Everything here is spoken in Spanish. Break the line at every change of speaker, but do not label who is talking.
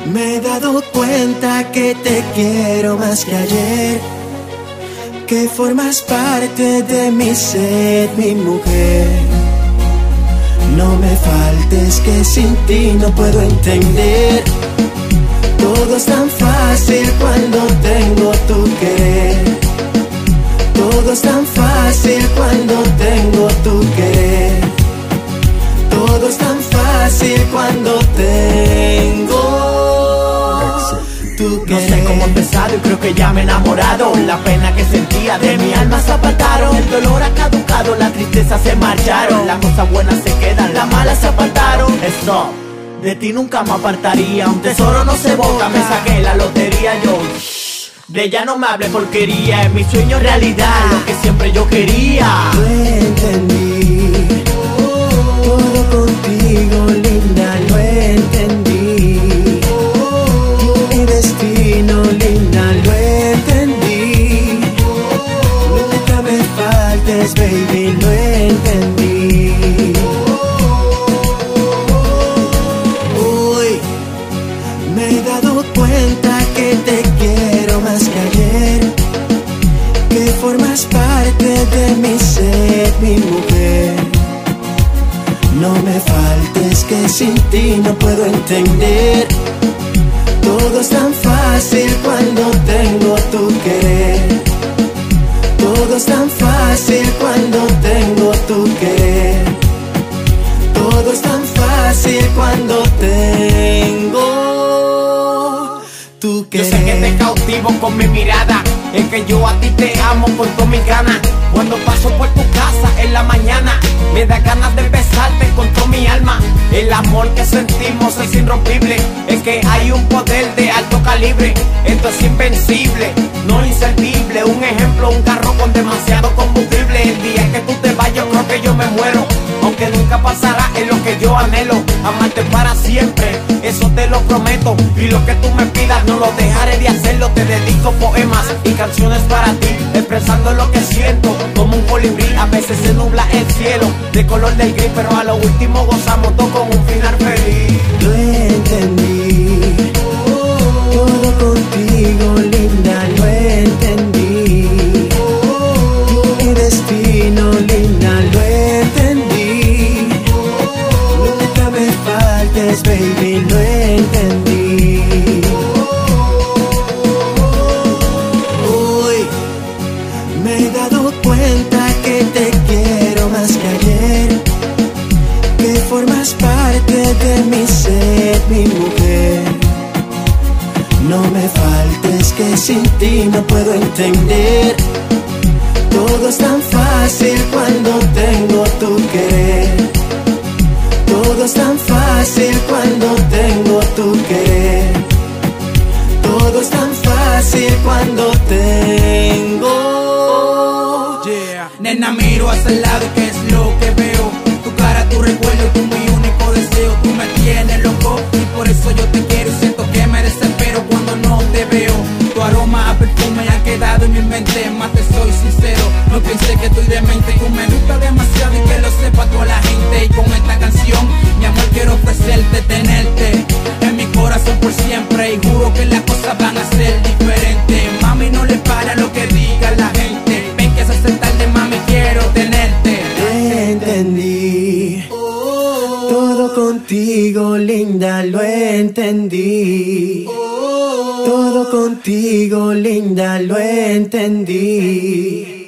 Me he dado cuenta que te quiero más que ayer, que formas parte de mi ser, mi mujer. No me faltes, que sin ti no puedo entender. Todo es tan fácil cuando tengo tu querer. Todo es tan fácil cuando tengo tu querer. Todo es tan fácil cuando tengo tu querer.
No sé cómo he empezado y creo que ya me he enamorado. La pena que sentía de mi alma se apartaron. El dolor ha caducado, la tristeza se marcharon. Las cosas buenas se quedan, las malas se apartaron. Eso, de ti nunca me apartaría. Un tesoro no se bota, me saqué la lotería yo. De ella no me hable porquería, es mi sueño realidad, lo que siempre yo quería.
Lo entendí, todo contigo, linda, lo entendí. Mi destino, linda, lo entendí. Nunca me faltes, baby, lo entendí. Hoy me he dado cuenta que te quiero más que ayer, que formas parte de mi ser, mi mujer. No me faltes, que sin ti no puedo entender. Todo es tan fácil cuando tengo tu querer. Todo es tan fácil cuando tengo tu querer. Todo es tan fácil cuando tengo tu querer.
Yo sé que te cautivo con mi mirada, es que yo a ti te amo por todas mis ganas. Cuando paso por tu casa en la mañana, me da ganas de besarte con toda mi alma. El amor que sentimos es irrompible, es que hay un poder de alto calibre. Esto es invencible, no inservible. Un ejemplo, un carro con demasiado combustible. El día que tú te vayas yo creo que yo me muero, aunque nunca pasará, es lo que yo anhelo. Amarte para siempre, eso te lo prometo. Y lo que tú me pidas no lo dejaré de hacerlo. Te dedico poemas y canciones para ti, expresando lo que siento. Como un colibrí, a veces se nubla el cielo de color del gris, pero a lo último gozamos todo con un final feliz.
Lo entendí, todo contigo, linda, lo entendí. Mi destino, linda, lo entendí. Nunca me faltes, baby, lo entendí. Hoy me he dado cuenta que te quiero más que ayer, que formas parte de mi ser, mi mujer. No me faltes, que sin ti no puedo entender. Todo es tan fácil cuando tengo tu querer. Todo es tan fácil cuando tengo tu querer. Todo es tan fácil cuando tengo.
Nena, miro hacia el lado y qué es lo que veo. Tu cara, tu recuerdo, tú mi único deseo. Tú me tienes loco y por eso yo te quiero. Y siento que me desespero cuando no te veo. Tu aroma a perfume ha quedado en mi mente. Más te soy sincero, no pensé que estoy demente. Tú me gustas demasiado y que lo sepa toda la gente. Y con esta canción, mi amor, quiero ofrecerte, tenerte en mi corazón por siempre. Y juro que las cosas van a ser diferentes. Mami, no le para lo que diga la gente. Ven que se hace tarde, mami, quiero tenerte.
Te entendí, todo contigo, linda, lo entendí. Todo contigo, linda, lo entendí.